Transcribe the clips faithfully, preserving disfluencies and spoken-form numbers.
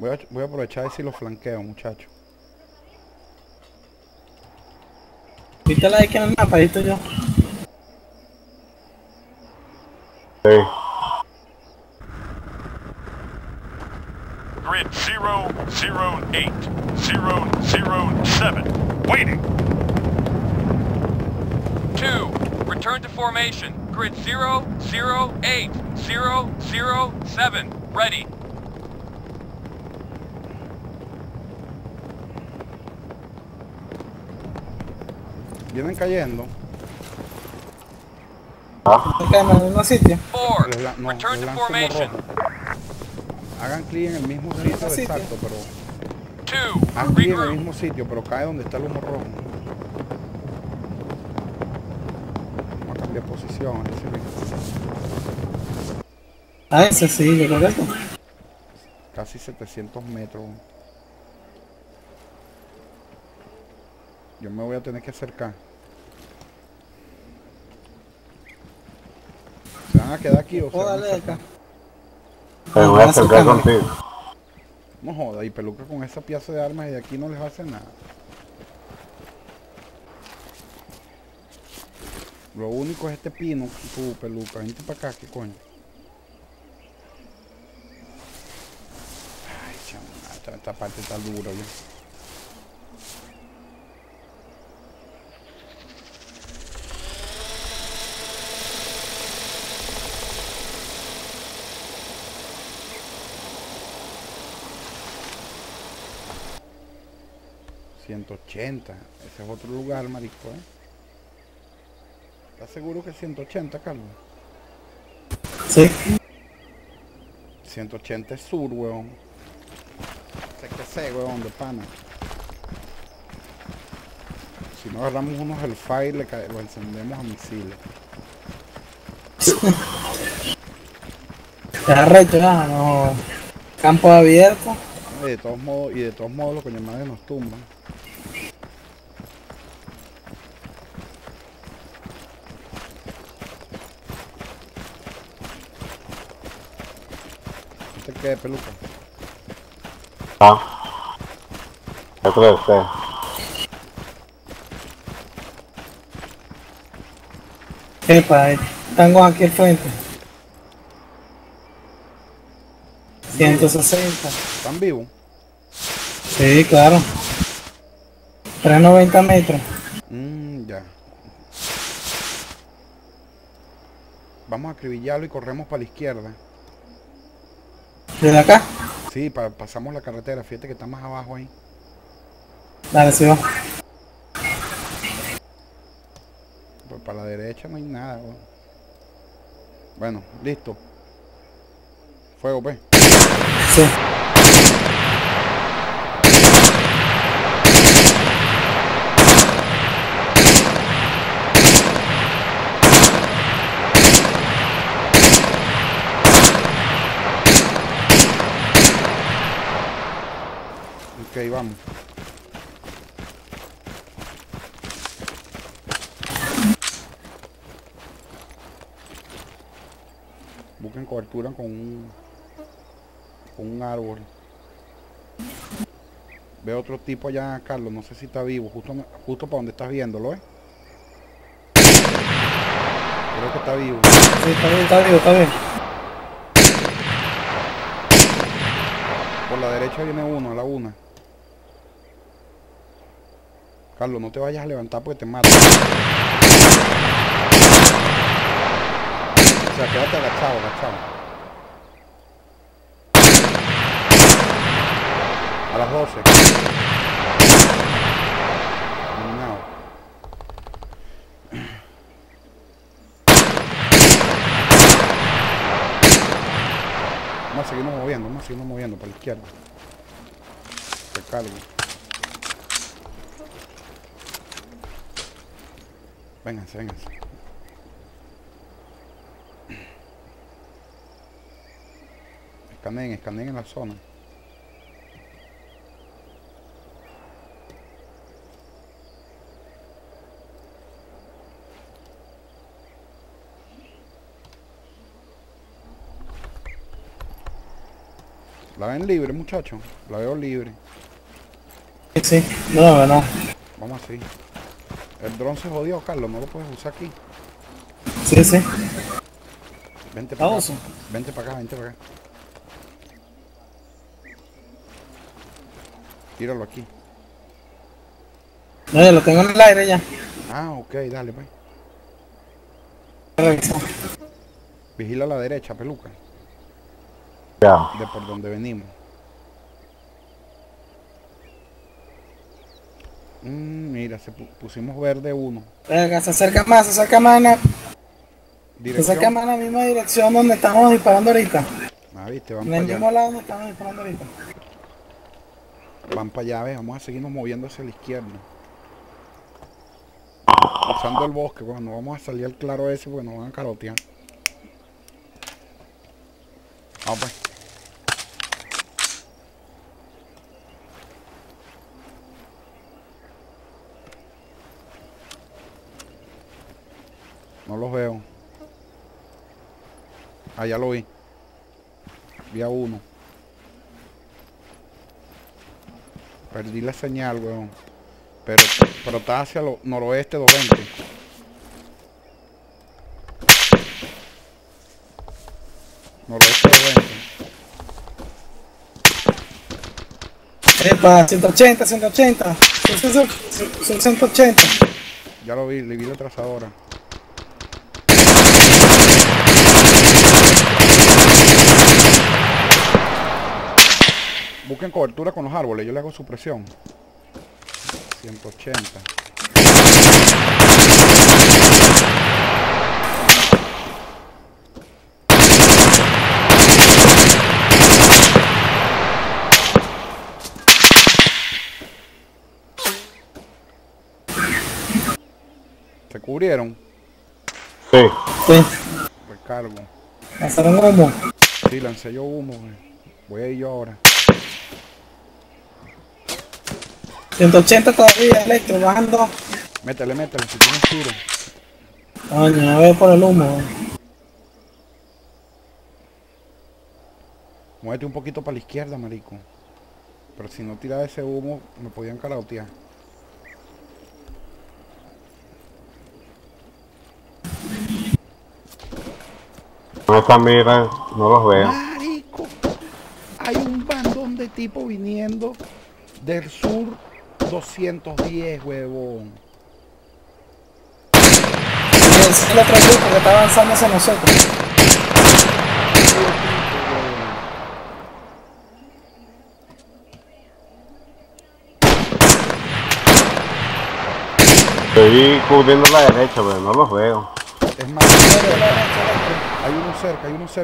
Voy a, voy a aprovechar y si lo flanqueo, muchachos. ¿Viste la X en el mapa? Ahí estoy yo. Sí. Grid zero zero eight zero zero seven. Waiting. Two. Return to formation. Grid zero zero eight zero zero seven. Ready. Vienen cayendo. Acá en el mismo sitio. Four. Les la- no, Return les to lanzo humo formation. rojo. Hagan clic en el mismo el sitio mismo sitio. exacto, pero... Two. Hagan clic en el Regroup. mismo sitio, pero cae donde está el humo rojo. Vamos a cambiar posición. a ver si me- Ah, ese sí, yo creo que esto. Casi setecientos metros. Yo me voy a tener que acercar. ¿Se van a quedar aquí o se Oh, van a dale acercar? acá. Me voy a acercar contigo. No joda, y Peluca con esa pieza de armas y de aquí no les va a hacer nada. Lo único es este pino, tu Peluca. Vente para acá, ¿qué coño? Ay, chamo, esta, esta parte está dura, ya. ciento ochenta, ese es otro lugar, marico, ¿eh? ¿Estás seguro que ciento ochenta, Carlos? Sí. ciento ochenta es sur, weón. Sé que sé, weón, de pana. Si no agarramos unos Hellfire, le cae- lo encendemos a misiles. Está recho, nada, no. Campo abierto. Y de todos modos, y de todos modos los coño madre nos tumban. No te quede, Peluca. Ah. Otro de ustedes. Epa, ahí tengo aquí al frente. ciento sesenta. ¿Están vivos? Sí, claro. trescientos noventa metros. Mmm, ya. Vamos a acribillarlo y corremos para la izquierda. ¿Desde acá? Sí, pa- pasamos la carretera. Fíjate que está más abajo ahí. Dale, sí va. Pues para la derecha no hay nada, weón. Bueno, listo. Fuego, pues. Sí. Ok, vamos. Busquen cobertura con un, con un árbol. Veo otro tipo allá, Carlos. No sé si está vivo. Justo, justo para donde estás viéndolo, ¿eh? Creo que está vivo. Sí, está bien, está bien, está bien. Por la derecha viene uno, a la una. Carlos, no te vayas a levantar porque te mata. O sea, quédate agachado, agachado. A las doce. Eliminado. Vamos a seguirnos moviendo, vamos a seguirnos moviendo para la izquierda. Recargo. Vénganse, vénganse. Escaneen, escaneen en la zona. La ven libre, muchachos. La veo libre. Sí, sí. No, verdad. Vamos así. El dron se jodió, Carlos. No lo puedes usar aquí. Sí, sí. Vente para acá. Vamos. Vente para acá, vente para acá. Tíralo aquí. No, ya lo tengo en el aire ya. Ah, ok, dale, pues. Revisa. Vigila a la derecha, peluca. Ya. De por donde venimos. Mm, mira, se pu- pusimos verde uno. Venga, se acerca más, se acerca más en la, se Dirección. acerca más en la misma dirección donde estamos disparando ahorita. Ah, viste, van En para el allá. mismo lado donde estamos disparando ahorita. Van para allá, ve, vamos a seguirnos moviendo hacia la izquierda. Usando el bosque, bueno, no vamos a salir al claro ese porque nos van a carotear. Vamos pues. No los veo. Ah, ya lo vi. Vi a uno. Perdí la señal, weón. Pero, pero está hacia el noroeste doscientos veinte. Noroeste doscientos veinte. Epa, ciento ochenta, ciento ochenta. Son- son- son- son ciento ochenta. Ya lo vi, le vi la trazadora. Busquen cobertura con los árboles, yo le hago supresión. ciento ochenta. ¿Se cubrieron? Sí. Sí. Recargo. Lanzaron humo. Sí, lancé yo humo, güey. Voy a ir yo ahora. ciento ochenta todavía, Electro, bajando. Métele, métele, si tienes tiro. Coño, no veo por el humo. Muévete un poquito para la izquierda, marico. Pero si no tiraba ese humo, me podían carautear. No están mirando, no los veo. Marico, hay un bandón de tipo viniendo del sur doscientos diez, huevón. Y ese es el otro grupo que está avanzando hacia nosotros. Estoy cubriendo la derecha, pero no los veo. Es más, hay uno cerca, hay uno cerca.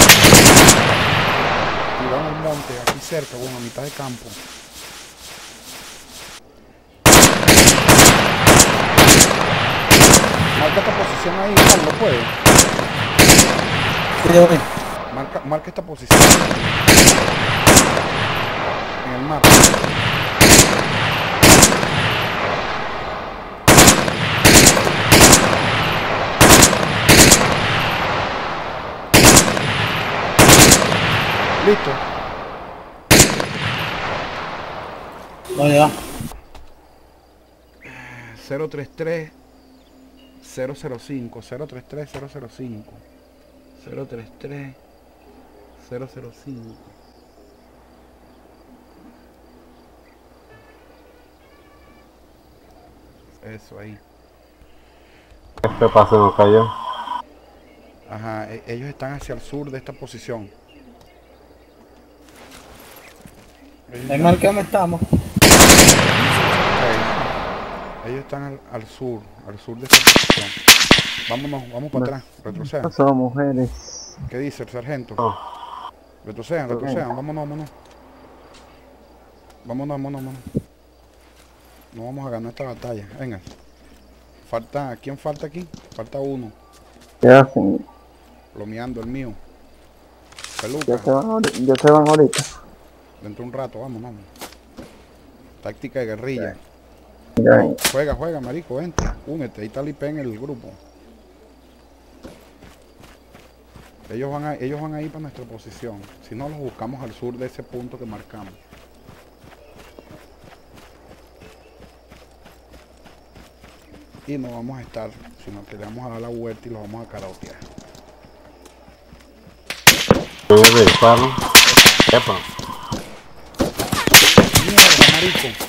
Tiraron un monte, aquí cerca, bueno, a mitad de campo. Marca esta posición ahí, Carlos, puede. Sí, yo voy. Marca, marca esta posición. En el mapa. Listo. No, ya. cero tres tres cero cero cinco cero tres tres cero cero cinco cero tres tres cero cero cinco. Eso ahí. Este pase nos cayó. Ajá, e- ellos están hacia el sur de esta posición. Ellos Me están, marca dónde estamos. ellos están al, al sur, al sur de esta posición. Vámonos, vamos para atrás, retrocedan. Son mujeres. ¿Qué dice el sargento? Oh. Retrocedan, retrocedan, vámonos, vámonos. Vámonos, vámonos, vámonos. No vamos a ganar esta batalla. Venga. Falta, ¿quién falta aquí? Falta uno. ¿Qué hacen? Plomeando el mío. Ya Peluca. se van ahorita. Ya se van ahorita. Dentro de un rato, vamos, vamos. Táctica de guerrilla. Ya, Juega, juega, marico, vente. Únete, ahí está el I P en el grupo. Ellos van a, ellos van a ir para nuestra posición. Si no, los buscamos al sur de ese punto que marcamos. Y no vamos a estar, sino que le vamos a dar la vuelta y los vamos a karaokear. Voy a revisarlo. Epa. Mierda, marico.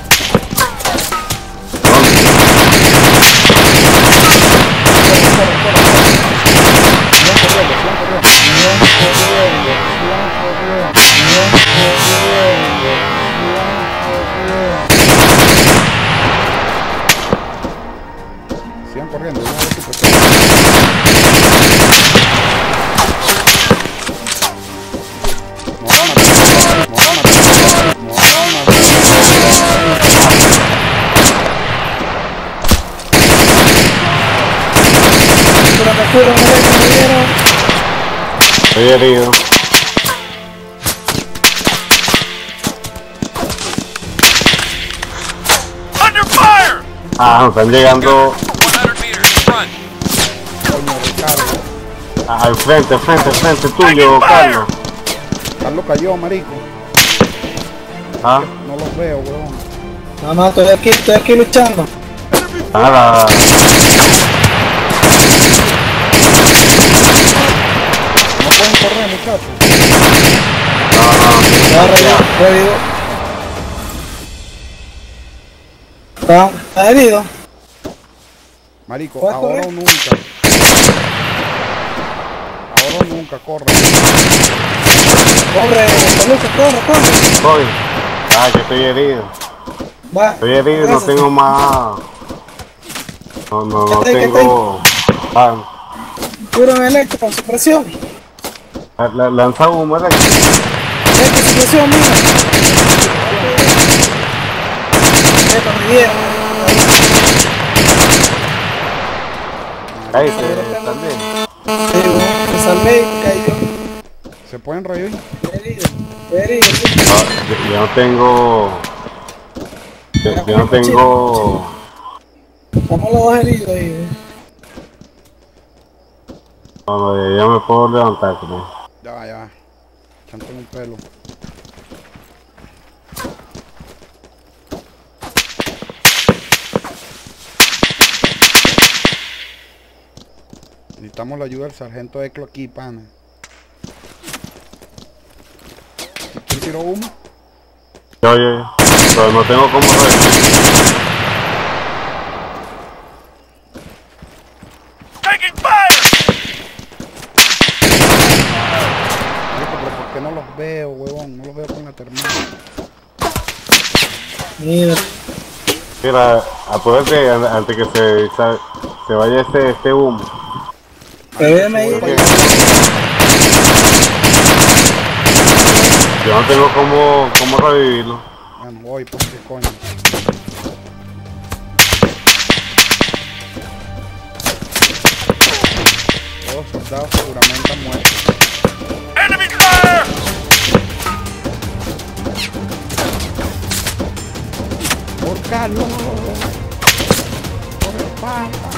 Sigan corriendo, yo voy a ver su presión. Me van a matar, me van a matar, me van a matar. Estoy herido. Under fire! Ah, están llegando one hundred meters, front. Coño, Ricardo. a- al frente, al frente, al frente tuyo, Carlos. Carlos cayó, marico. Ah, No los veo, weón. No, no, estoy aquí, estoy aquí luchando. nada. No pueden correr, muchachos. No, Ya, no, revivo, ya. revivo. ¿Está, está herido? Marico, ¿Puedes ahora correr? o nunca. Ahora o nunca, corre. Corre, Peluca, corre, corre. Voy. Ah, que estoy herido. Va. Estoy herido y no Gracias. tengo más. No, no, no ¿Qué te- qué tengo. Ah, Puro en electro con supresión. la- la- lanza humo, ¿verdad? Electro, supresión, mira. Esto, me dieron. Ahí te también. Sí, bueno, me salvé y caí ¿Se pueden revivir? yo. Herido, herido, sí. No, yo, yo no tengo. Yo, yo no tengo. Estamos los dos heridos ahí. ¿eh? No, no, ya me puedo levantar, creo. Ya, ya. Chanto en el pelo. Necesitamos la ayuda del sargento Eclo aquí, pana. ¿Quién tiró humo? Yo, yo, yo. Pero no tengo cómo revivir. Taking fire! Marico, pero ¿por qué no los veo, huevón? No los veo con la terminal. Mira, Mira, apúrate an- antes que se, se, se vaya este, este humo. revídeme ahí. Porque yo no tengo cómo, cómo revivirlo. Bueno, voy, pues qué coño. Todos los soldados seguramente han muerto. Enemy fire! ¡Por Carlos! ¡Por el papa!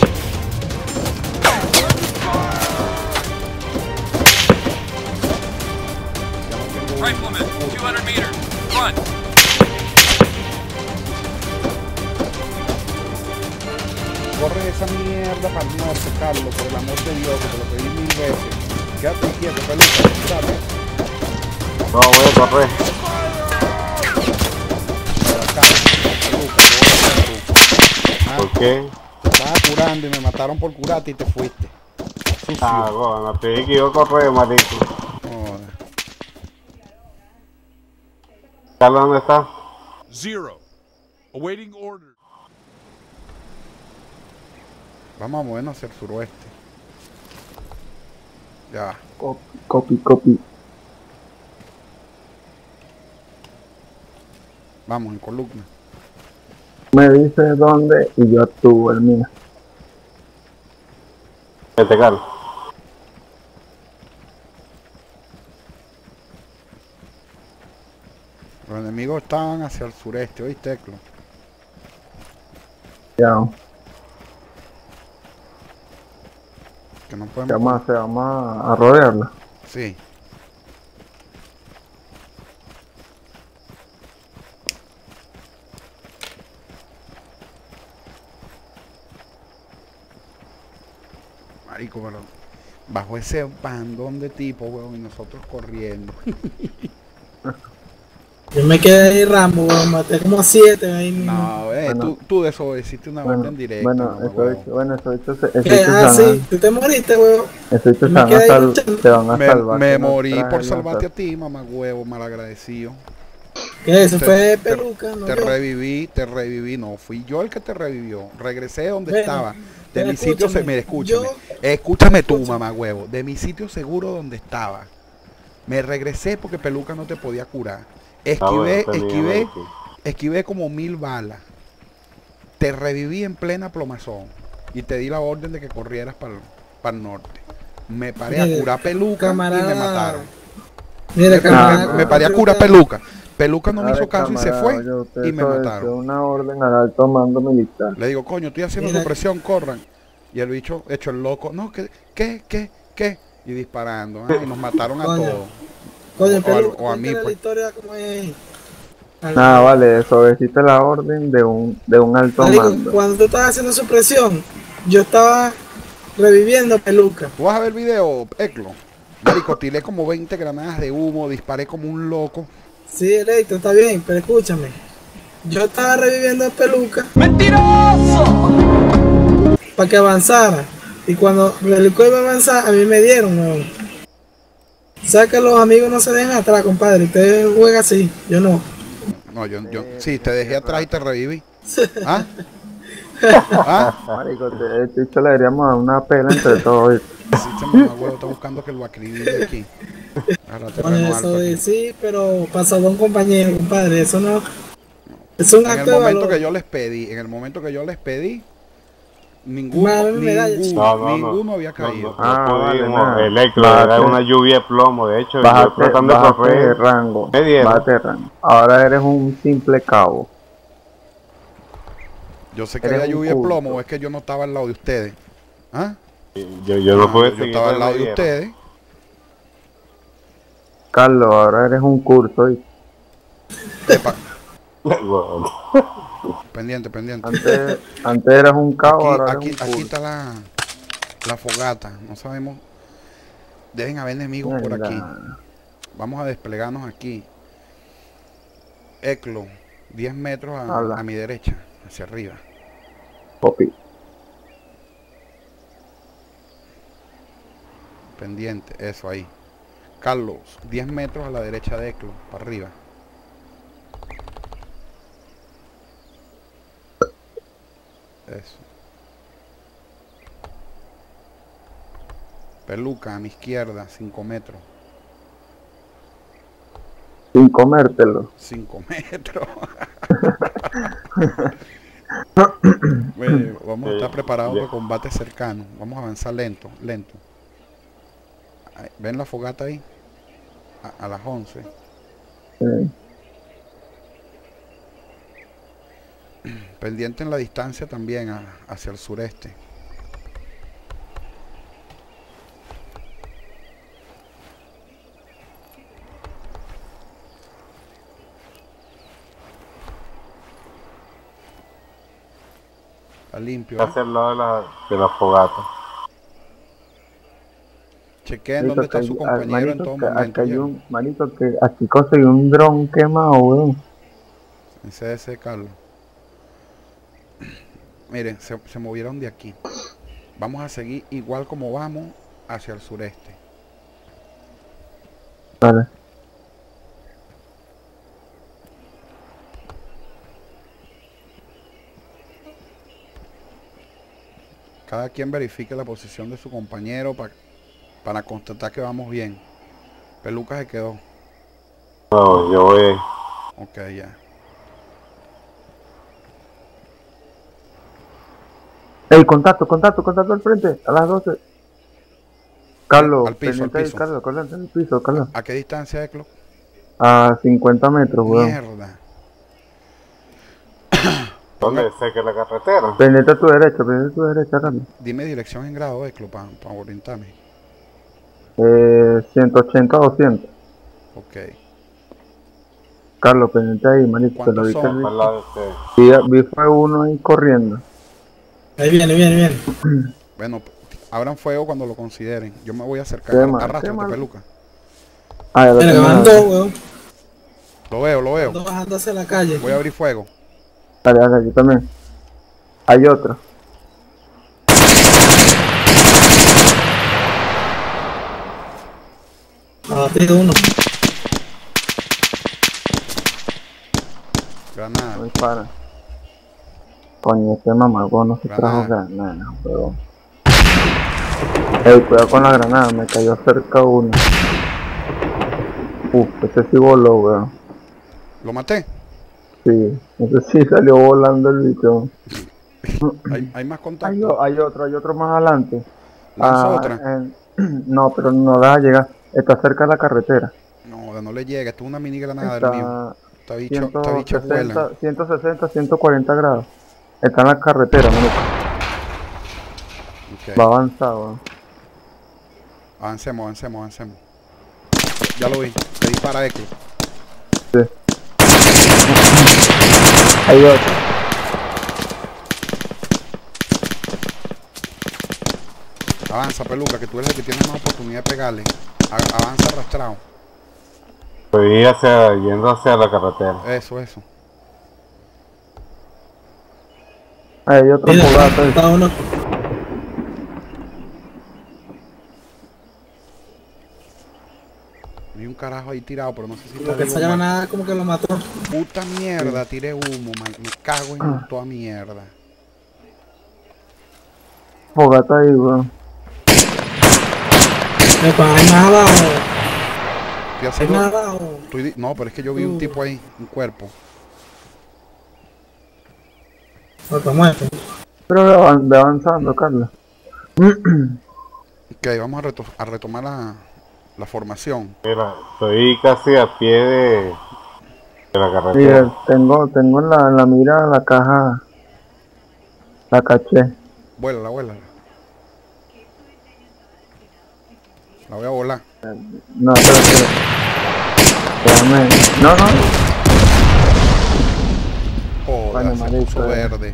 Rifleman, two hundred meters, front. Corre esa mierda para el norte, Carlos, por el amor de Dios, que te lo pedí mil veces. Quédate quieto, Peluca, dale. No, voy a correr. Para acá, Peluca, Peluca. Ah, ¿Por qué? estaba curando y me mataron por curarte y te fuiste. Sucio. Ah, bueno, te dije que iba a correr, marico. Joder. Carlos, ¿dónde está? Zero. Awaiting order. Vamos a movernos hacia el suroeste. Ya. Copy, copy, copy. Vamos, en columna. Me dice dónde y yo actúo el mío. Vete, Carlos. Los enemigos estaban hacia el sureste, ¿oíste, Eclo? Ya. Que oíste, no Se podemos... vamos, a- se vamos a, a rodearla. Sí. Marico, pero bajo ese bandón de tipo, weón, y nosotros corriendo. Yo me quedé ahí Rambo, weón, maté como siete ahí. No, eh, Bueno. tú, tú desobedeciste una Bueno, orden directa, bueno, mamá, eso huevo. hecho, bueno, eso hecho, se- eso ¿Qué? hecho Ah, se van sí, tú te moriste, weón. a, eso hecho se Me van a quedé ahí sal- luchando. se van a Me, salvar. me que no morí traje por el salvarte a lanzar. ti, mamá huevo, malagradecido. ¿Qué? Eso Te- fue te- peluca, no Te yo. reviví, te reviví, no, fui yo el que te revivió. Regresé donde Bueno, estaba. De pero mi sitio, se, escúchame, mira, escúchame. yo- escúchame tú, escúchame. mamá huevo. De mi sitio seguro donde estaba. Me regresé porque Peluca no te podía curar. Ah, bueno, Esquivé, tenía esquivé, medicina. esquivé como mil balas. Te reviví en plena plomazón. Y te di la orden de que corrieras para el norte. Me paré a Mire, curar Peluca y camarada, me mataron. Mira, Me, camarada, me paré a yo curar estaba- Peluca. Peluca no me Ahora, hizo caso y se camarada, fue oye, usted y me obedeció mataron. una orden al alto mando militar. Le digo, coño, estoy haciendo Mira. supresión, corran. Y el bicho hecho el loco, no, ¿qué, qué, qué, qué? Y disparando, ah, y nos mataron a Coño. todos. Coño, o- peluca, o a mí, cuéntale la pues. historia como es. Nada, vale, desobedeciste la orden de un, de un alto Marico, mando. cuando tú estabas haciendo supresión, yo estaba reviviendo a Peluca. ¿Tú vas a ver el video, Eclo? Marico, tiré como veinte granadas de humo, disparé como un loco. Sí, Electro, está bien, pero escúchame. Yo estaba reviviendo a Peluca para que avanzara. Y cuando Peluca iba a avanzar, a mí me dieron, weón. O sea que los amigos no se dejan atrás, compadre. Usted juega así, yo no. No, yo, yo, sí, te dejé atrás y te reviví. ¿Ah? ¿Ah? Marico, te, este bicho le deberíamos dar una pela entre todos. Sí, este mamagüevo está buscando que lo acribille aquí. Ahora te Bueno, reno eso alto de aquí. sí, pero pasado a un compañero, compadre. Eso no. Es un En el acto de momento valor. que yo les pedí, en el momento que yo les pedí, ninguno, Madre medalla, ninguno, No, no, no. ninguno había No, caído. no, Ah, no vale, pudimos. nada. Electro, Bájate. era una lluvia de plomo. De hecho, yo Bájate, tratando de bájate de correr. rango. Me dieron. Bájate de rango. Ahora eres un simple cabo. Yo sé que Eres había un lluvia de culto. plomo, o es que yo no estaba al lado de ustedes. ¿Ah? Yo, yo no Ah, pude yo seguir. estaba al me lado de dieron. ustedes. Carlos, ahora eres un curso. ¿Y? Epa, Bueno, pendiente, pendiente. Antes, antes eras un cabo, Aquí, ahora aquí, eres un aquí curso. está la, la fogata. No sabemos. Deben haber enemigos por Mierda. aquí. Vamos a desplegarnos aquí. Eclo, diez metros a, Habla. a mi derecha, hacia arriba. Popi. Pendiente, eso ahí. Carlos, diez metros a la derecha de Eclo, para arriba. Eso. Peluca, a mi izquierda, cinco metros. Sin comértelo. cinco metros. Bueno, vamos a estar preparados para combate cercano. Vamos a avanzar lento, lento. Ahí, ¿ven la fogata ahí? A, a las once. Sí. Pendiente en la distancia también a- hacia el sureste. Está limpio. ¿eh? hacia el lado de la, de la fogata. Chequeen dónde está su Manito, que- compañero en manito, todo que momento. Aquí hay ¿oyeron? un, manito, que aquí conseguí un dron quemado, weón. En C S, Carlos. Miren, se, se movieron de aquí. Vamos a seguir igual como vamos hacia el sureste. Vale. Cada quien verifique la posición de su compañero pa- para constatar que vamos bien. Peluca se quedó. No, yo voy. Ok, ya. Ey, contacto, contacto, contacto al frente, a las doce. Carlos, Al piso, al pendiente ahí, piso. Carlos, Carlos, en el piso, Carlos. ¿A qué distancia, Eclo? A cincuenta metros, weón. Mierda. ¿Dónde? Cerca de la carretera. Pendiente a tu derecha, pendiente a tu derecha, Carlos. Dime dirección en grado, Eclo, para orientarme. Eh, ciento ochenta a doscientos. Ok. Carlos, pendiente ahí, manito. Te lo ¿Cuántos dije. son? Al lado de usted. Vi, vi fue uno ahí corriendo. Ahí viene, viene, viene. Bueno, abran fuego cuando lo consideren. Yo me voy a acercar. Qué mal, qué Arrástrate, mal. peluca. Ah, ya lo Mira, tengo. van dos, weón. Lo veo, lo veo. Dos bajando hacia la calle. Voy a abrir fuego. Dale, dale, aquí también. Hay otro. Abatido uno. Granada. No dispara. Coño, este mamagón no se trajo Granada. granada, weón. Ey, cuidado con la granada, me cayó cerca uno. Uf, ese sí voló, weón. ¿Lo maté? Sí, ese sí salió volando el bicho. ¿Hay, hay más Hay, contacto? o- hay otro, hay otro más adelante. ¿Lanza Ah, otra? en- no, pero no da a llegar. Está cerca de la carretera. No, no le llega. Esto es una mini granada del mío. Está Esta bicho, esta bicho vuela. ciento sesenta, ciento sesenta, ciento cuarenta grados. Está en la carretera, maluco. Ok. Va avanzado. Avancemos, avancemos, avancemos. Ya lo vi. Te dispara Eclo. Sí. Hay otro. Avanza, peluca, que tú eres el que tiene más oportunidad de pegarle. A- avanza arrastrado. Estoy hacia, yendo hacia la carretera. Eso, eso. Hay otro Mira, fogata. está uno. Hay un carajo ahí tirado, pero no sé si está Como que esa vivo o mal. granada como que lo mató. Puta mierda, tiré humo, man. Me cago en toda mierda. Fogata ahí, weón. Epa, hay más abajo. Estoy Hay haciendo... más abajo. estoy di- No, pero es que yo vi un Uh. tipo ahí, un cuerpo. Otro muerto. Pero ve avan- ve avanzando, Carlos. Ok, vamos a, reto- a retomar la, la formación. Mira, estoy casi a pie de, de la Sí, carretera. eh, tengo, tengo en la, en la mira la caja. La caché. Vuélala, vuélala. La voy a volar. No, pero, pero. Déjame. No, no. Joder, Bueno, se marico, puso eh. verde.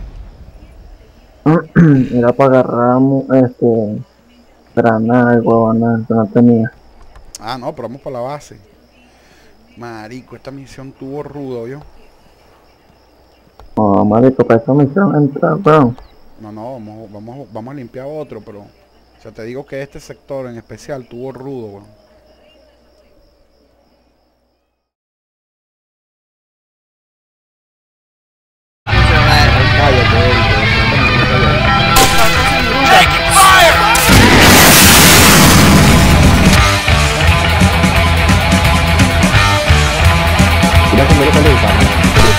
Era para agarrar mu- este. Granada y huevona que no tenía. Ah, no, pero vamos para la base. Marico, esta misión tuvo rudo, ¿yo? Oh, marico, para esa misión entrar, weón. No, no, vamos, vamos, vamos a limpiar otro, pero... O sea, te digo que este sector en especial tuvo rudo, weón.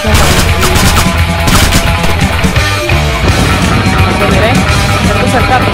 Entenderé, cerca.